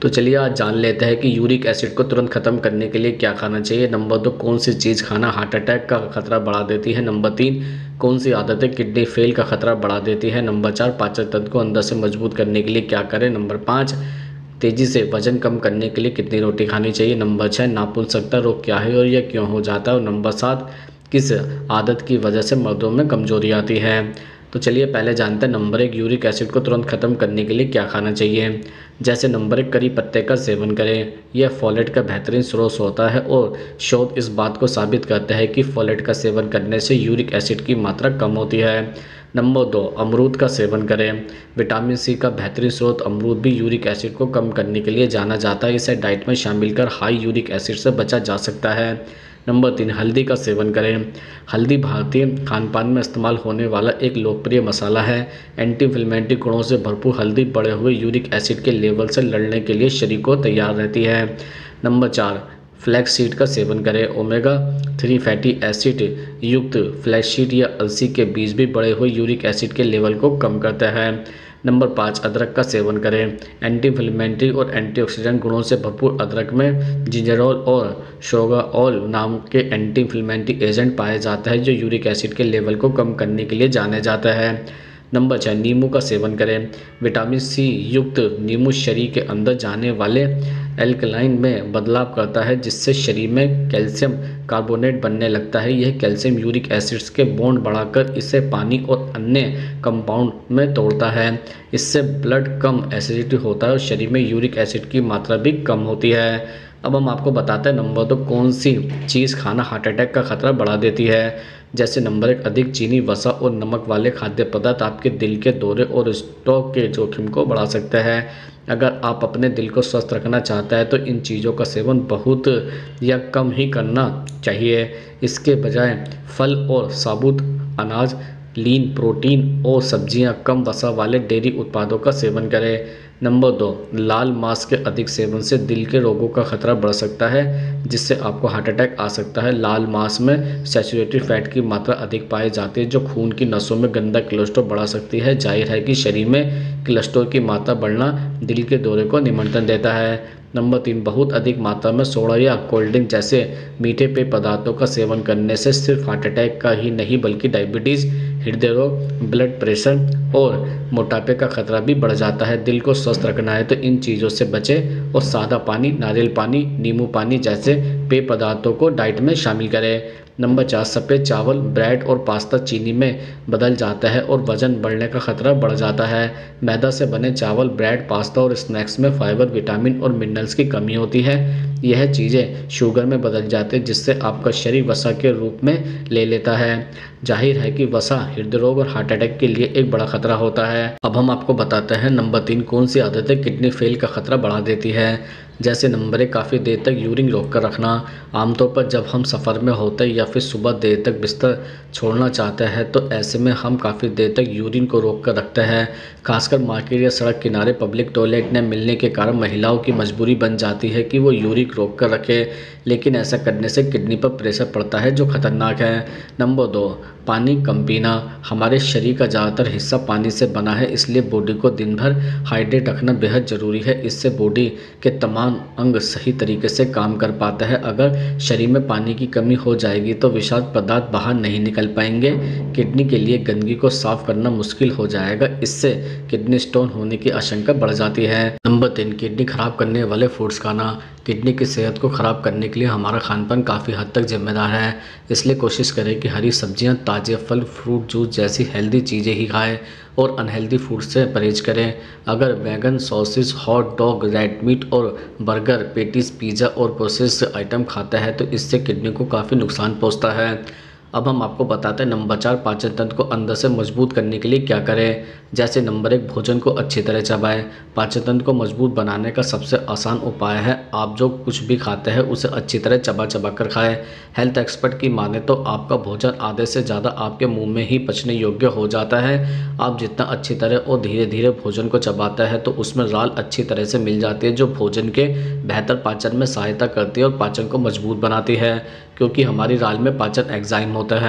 तो चलिए आज जान लेते हैं कि यूरिक एसिड को तुरंत खत्म करने के लिए क्या खाना चाहिए। नंबर 2, कौन सी चीज़ खाना हार्ट अटैक का खतरा बढ़ा देती है। नंबर 3, कौन सी आदतें किडनी फेल का खतरा बढ़ा देती है। नंबर 4, पाचन तंत्र को अंदर से मजबूत करने के लिए क्या करें। नंबर 5, तेजी से वजन कम करने के लिए कितनी रोटी खानी चाहिए। नंबर 6, नाखूनशक्ता रोग क्या है और यह क्यों हो जाता है। और नंबर 7, किस आदत की वजह से मर्दों में कमजोरी आती है। तो चलिए पहले जानते हैं नंबर 1, यूरिक एसिड को तुरंत खत्म करने के लिए क्या खाना चाहिए। जैसे नंबर 1, करी पत्ते का सेवन करें। यह फोलेट का बेहतरीन स्रोत होता है और शोध इस बात को साबित करते हैं कि फोलेट का सेवन करने से यूरिक एसिड की मात्रा कम होती है। नंबर 2, अमरूद का सेवन करें। विटामिन सी का बेहतरीन स्रोत अमरूद भी यूरिक एसिड को कम करने के लिए जाना जाता है। इसे डाइट में शामिल कर हाई यूरिक एसिड से बचा जा सकता है। नंबर 3, हल्दी का सेवन करें। हल्दी भारतीय खानपान में इस्तेमाल होने वाला एक लोकप्रिय मसाला है। एंटी इन्फ्लेमेटरी गुणों से भरपूर हल्दी बढ़े हुए यूरिक एसिड के लेवल से लड़ने के लिए शरीर को तैयार रहती है। नंबर 4, फ्लैक्स सीड का सेवन करें। ओमेगा 3 फैटी एसिड युक्त फ्लैक्स सीड या अलसी के बीज भी बढ़े हुए यूरिक एसिड के लेवल को कम करता है। नंबर 5, अदरक का सेवन करें। एंटी इन्फ्लेमेटरी और एंटीऑक्सीडेंट गुणों से भरपूर अदरक में जिंजरोल और शोगाओल नाम के एंटी इन्फ्लेमेटरी एजेंट पाए जाते हैं जो यूरिक एसिड के लेवल को कम करने के लिए जाने जाता है। नंबर 6, नींबू का सेवन करें। विटामिन सी युक्त नींबू शरीर के अंदर जाने वाले एल्कलाइन में बदलाव करता है जिससे शरीर में कैल्शियम कार्बोनेट बनने लगता है। यह कैल्शियम यूरिक एसिड्स के बॉन्ड बढ़ाकर इसे पानी और अन्य कंपाउंड में तोड़ता है। इससे ब्लड कम एसिडिटी होता है और शरीर में यूरिक एसिड की मात्रा भी कम होती है। अब हम आपको बताते हैं नंबर 2, कौन सी चीज़ खाना हार्ट अटैक का खतरा बढ़ा देती है। जैसे नंबर 1, अधिक चीनी, वसा और नमक वाले खाद्य पदार्थ आपके दिल के दौरे और स्ट्रोक के जोखिम को बढ़ा सकते हैं। अगर आप अपने दिल को स्वस्थ रखना चाहते हैं तो इन चीज़ों का सेवन बहुत या कम ही करना चाहिए। इसके बजाय फल और साबुत अनाज, लीन प्रोटीन और सब्जियां, कम वसा वाले डेयरी उत्पादों का सेवन करें। नंबर 2, लाल मांस के अधिक सेवन से दिल के रोगों का खतरा बढ़ सकता है जिससे आपको हार्ट अटैक आ सकता है। लाल मांस में सैचुरेटेड फैट की मात्रा अधिक पाई जाती है जो खून की नसों में गंदा कोलेस्ट्रॉल बढ़ा सकती है। जाहिर है कि शरीर में कोलेस्ट्रॉल की मात्रा बढ़ना दिल के दौरे को निमंत्रण देता है। नंबर 3, बहुत अधिक मात्रा में सोडा या कोल्ड ड्रिंक जैसे मीठे पेय पदार्थों का सेवन करने से सिर्फ हार्ट अटैक का ही नहीं बल्कि डायबिटीज़, हृदय रोग, ब्लड प्रेशर और मोटापे का खतरा भी बढ़ जाता है। दिल को स्वस्थ रखना है तो इन चीज़ों से बचें और सादा पानी, नारियल पानी, नींबू पानी जैसे पेय पदार्थों को डाइट में शामिल करें। नंबर 4, सफ़ेद चावल, ब्रेड और पास्ता चीनी में बदल जाता है और वजन बढ़ने का खतरा बढ़ जाता है। मैदा से बने चावल, ब्रेड, पास्ता और स्नैक्स में फाइबर, विटामिन और मिनरल्स की कमी होती है। यह चीज़ें शुगर में बदल जाते हैं जिससे आपका शरीर वसा के रूप में ले लेता है। जाहिर है कि वसा हृदय रोग और हार्ट अटैक के लिए एक बड़ा खतरा होता है। अब हम आपको बताते हैं नंबर 3, कौन सी आदतें किडनी फेल का खतरा बढ़ा देती है। जैसे नंबर 1, काफ़ी देर तक यूरिन रोक कर रखना। आमतौर पर जब हम सफ़र में होते हैं या फिर सुबह देर तक बिस्तर छोड़ना चाहते हैं तो ऐसे में हम काफ़ी देर तक यूरिन को रोक कर रखते हैं। खासकर मार्केट या सड़क किनारे पब्लिक टॉयलेट न मिलने के कारण महिलाओं की मजबूरी बन जाती है कि वो यूरिन रोक कर रखें, लेकिन ऐसा करने से किडनी पर प्रेशर पड़ता है जो खतरनाक है। नंबर 2, पानी कम पीना। हमारे शरीर का ज़्यादातर हिस्सा पानी से बना है इसलिए बॉडी को दिन भर हाइड्रेट रखना बेहद ज़रूरी है। इससे बॉडी के तमाम अंग सही तरीके से काम कर पाते हैं। अगर शरीर में पानी की कमी हो जाएगी तो विषाक्त पदार्थ बाहर नहीं निकल पाएंगे। किडनी के लिए गंदगी को साफ करना मुश्किल हो जाएगा। इससे किडनी स्टोन होने की आशंका बढ़ जाती है। नंबर 3, किडनी खराब करने वाले फूड्स खाना। किडनी की सेहत को ख़राब करने के लिए हमारा खानपान काफ़ी हद तक जिम्मेदार है। इसलिए कोशिश करें कि हरी सब्जियां, ताज़े फल, फ्रूट जूस जैसी हेल्दी चीज़ें ही खाएं और अनहेल्दी फूड से परहेज करें। अगर वैगन, sausage, hot dog, red meat और बर्गर, पेटीज, पिज़्ज़ा और प्रोसेस्ड आइटम खाता है तो इससे किडनी को काफ़ी नुकसान पहुंचता है। अब हम आपको बताते हैं नंबर 4, पाचन तंत्र को अंदर से मजबूत करने के लिए क्या करें। जैसे नंबर 1, भोजन को अच्छी तरह चबाएं। पाचन तंत्र को मजबूत बनाने का सबसे आसान उपाय है आप जो कुछ भी खाते हैं उसे अच्छी तरह चबा चबा कर खाएं। हेल्थ एक्सपर्ट की माने तो आपका भोजन आधे से ज़्यादा आपके मुंह में ही पचने योग्य हो जाता है। आप जितना अच्छी तरह और धीरे धीरे भोजन को चबाते हैं तो उसमें राल अच्छी तरह से मिल जाती है जो भोजन के बेहतर पाचन में सहायता करती है और पाचन को मजबूत बनाती है क्योंकि हमारी राल में पाचन एंजाइम होता है।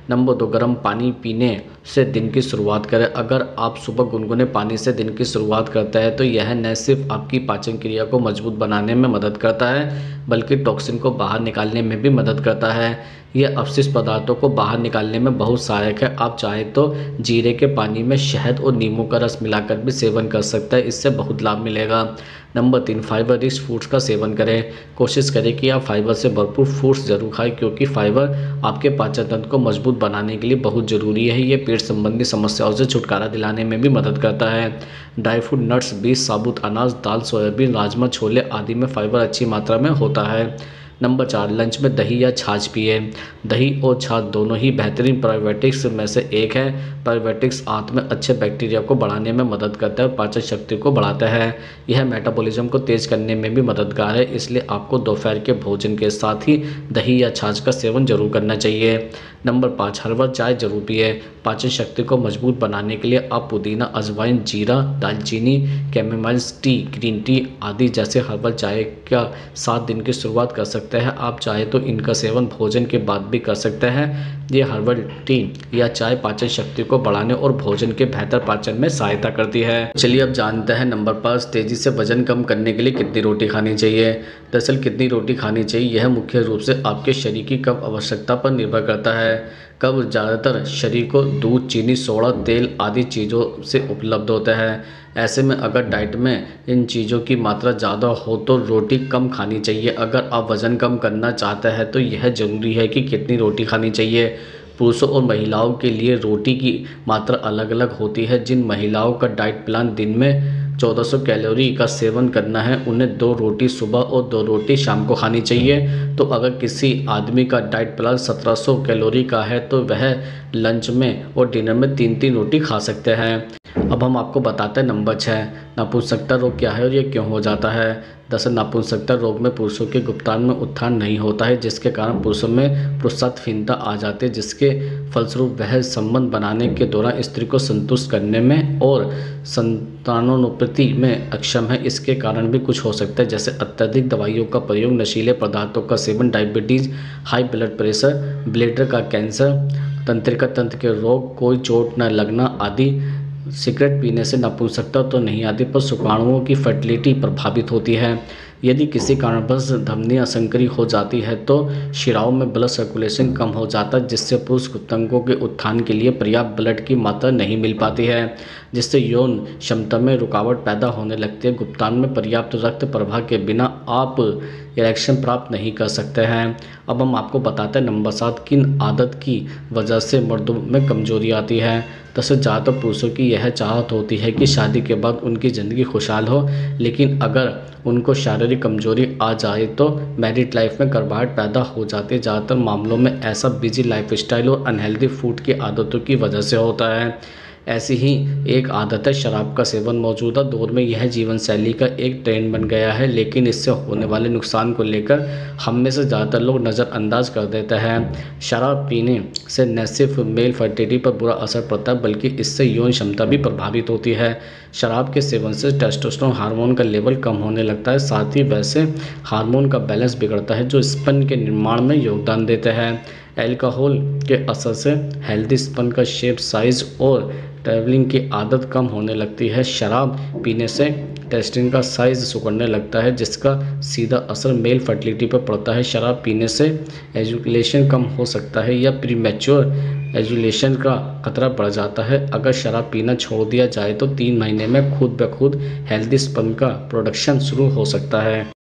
नंबर 2, गर्म पानी पीने से दिन की शुरुआत करें। अगर आप सुबह गुनगुने पानी से दिन की शुरुआत करते हैं तो यह न सिर्फ आपकी पाचन क्रिया को मजबूत बनाने में मदद करता है बल्कि टॉक्सिन को बाहर निकालने में भी मदद करता है। यह अपशिष्ट पदार्थों को बाहर निकालने में बहुत सहायक है। आप चाहे तो जीरे के पानी में शहद और नींबू का रस मिलाकर भी सेवन कर सकते हैं, इससे बहुत लाभ मिलेगा। नंबर 3, फाइबर रिच फूड्स का सेवन करें। कोशिश करें कि आप फाइबर से भरपूर फूड्स जरूर खाएं क्योंकि फाइबर आपके पाचन तंत्र को मजबूत बनाने के लिए बहुत ज़रूरी है। ये पेट संबंधी समस्याओं से छुटकारा दिलाने में भी मदद करता है। ड्राई फ्रूट, नट्स, बीज, साबुत अनाज, दाल, सोयाबीन, राजमा, छोले आदि में फाइबर अच्छी मात्रा में होता है। नंबर 4, लंच में दही या छाछ पिए। दही और छाछ दोनों ही बेहतरीन प्रोबायोटिक्स में से एक है। प्रोबायोटिक्स आंत में अच्छे बैक्टीरिया को बढ़ाने में मदद करता है और पाचन शक्ति को बढ़ाता है। यह मेटाबॉलिज्म को तेज करने में भी मददगार है, इसलिए आपको दोपहर के भोजन के साथ ही दही या छाछ का सेवन जरूर करना चाहिए। नंबर 5, हर्बल चाय जरूर पिए। पाचन शक्ति को मजबूत बनाने के लिए आप पुदीना, अजवाइन, जीरा, दालचीनी, कैमोमाइल टी, ग्रीन टी आदि जैसे हर्बल चाय का साथ दिन की शुरुआत कर सकते हैं। आप चाहे तो इनका सेवन भोजन के बाद भी कर सकते हैं। ये हर्बल टी या चाय पाचन शक्ति को बढ़ाने और भोजन के बेहतर पाचन में सहायता करती है। चलिए अब जानते हैं नंबर 5, तेजी से वजन कम करने के लिए कितनी रोटी खानी चाहिए। दरअसल कितनी रोटी खानी चाहिए यह मुख्य रूप से आपके शरीर की कब आवश्यकता पर निर्भर करता है। कब ज़्यादातर शरीर को दूध, चीनी, सोडा, तेल आदि चीज़ों से उपलब्ध होता है। ऐसे में अगर डाइट में इन चीज़ों की मात्रा ज़्यादा हो तो रोटी कम खानी चाहिए। अगर आप वज़न कम करना चाहते हैं तो यह ज़रूरी है कि कितनी रोटी खानी चाहिए। पुरुषों और महिलाओं के लिए रोटी की मात्रा अलग अलग होती है। जिन महिलाओं का डाइट प्लान दिन में 1400 कैलोरी का सेवन करना है उन्हें 2 रोटी सुबह और 2 रोटी शाम को खानी चाहिए। तो अगर किसी आदमी का डाइट प्लान 1700 कैलोरी का है तो वह लंच में और डिनर में 3-3 रोटी खा सकते हैं। अब हम आपको बताते हैं नंबर 6, नपुंसकता रोग क्या है और ये क्यों हो जाता है। दरअसल नपुंसकता रोग में पुरुषों के गुप्तांग में उत्थान नहीं होता है जिसके कारण पुरुषों में पुरुषत्वहीनता आ जाती है, जिसके फलस्वरूप वह संबंध बनाने के दौरान स्त्री को संतुष्ट करने में और संतानोत्पत्ति में अक्षम है। इसके कारण भी कुछ हो सकता है जैसे अत्यधिक दवाइयों का प्रयोग, नशीले पदार्थों का सेवन, diabetes, high blood pressure, bladder का कैंसर, तंत्रिका तंत्र के रोग, कोई चोट न लगना आदि। सिगरेट पीने से नपुंसकता तो नहीं आती पर शुक्राणुओं की फर्टिलिटी प्रभावित होती है। यदि किसी कारणवश धमनी असंक्रिय हो जाती है तो शिराओं में ब्लड सर्कुलेशन कम हो जाता है जिससे पुरुष गुप्तांगों के उत्थान के लिए पर्याप्त ब्लड की मात्रा नहीं मिल पाती है, जिससे यौन क्षमता में रुकावट पैदा होने लगती है। गुप्तांग में पर्याप्त रक्त प्रवाह के बिना आप इरेक्शन प्राप्त नहीं कर सकते हैं। अब हम आपको बताते हैं नंबर 7, किन आदत की वजह से मर्दों में कमजोरी आती है। दरअसल ज़्यादातर पुरुषों की यह चाहत होती है कि शादी के बाद उनकी ज़िंदगी खुशहाल हो, लेकिन अगर उनको शारीरिक कमजोरी आ जाए तो मैरिड लाइफ में घबराहट पैदा हो जाती है। ज़्यादातर मामलों में ऐसा बिजी लाइफस्टाइल और अनहेल्दी फूड की आदतों की वजह से होता है। ऐसी ही एक आदत है शराब का सेवन। मौजूदा दौर में यह जीवन शैली का एक ट्रेंड बन गया है, लेकिन इससे होने वाले नुकसान को लेकर हम में से ज़्यादातर लोग नज़रअंदाज कर देते हैं। शराब पीने से न सिर्फ मेल फर्टिलिटी पर बुरा असर पड़ता है बल्कि इससे यौन क्षमता भी प्रभावित होती है। शराब के सेवन से टेस्टोस्टेरोन हार्मोन का लेवल कम होने लगता है, साथ ही वैसे हार्मोन का बैलेंस बिगड़ता है जो स्पर्म के निर्माण में योगदान देते हैं। अल्कोहल के असर से हेल्दी स्पर्म का शेप, साइज और ट्रैवलिंग की आदत कम होने लगती है। शराब पीने से टेस्टिन का साइज सिकुड़ने लगता है जिसका सीधा असर मेल फर्टिलिटी पर पड़ता है। शराब पीने से एजुकेशन कम हो सकता है या प्रीमैच्योर एजुलेशन का खतरा बढ़ जाता है। अगर शराब पीना छोड़ दिया जाए तो 3 महीने में खुद ब खुद हेल्दी स्पर्म का प्रोडक्शन शुरू हो सकता है।